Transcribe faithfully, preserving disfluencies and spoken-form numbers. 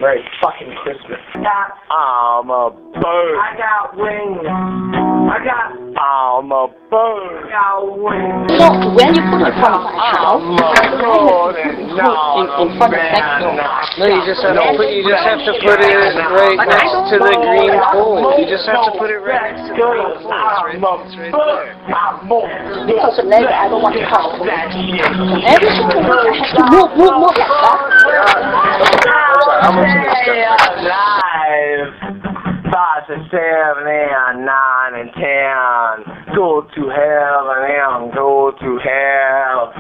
Merry fucking Christmas. Got, I'm a bird. I got wings. I got, I'm a bird. I got wings. So when you put it from my house, I'm a bird and not in, in front of sex door. No, you just have to put. You just have to put it right next to the green pole. You just have to put it right next to the green pole. It's right, it's right there. Because of later I don't want to talk to you. Every single week I have to move, move, move like that. How much of this Stay stuff? alive. Five to seven and nine and ten. Go to hell and go to hell.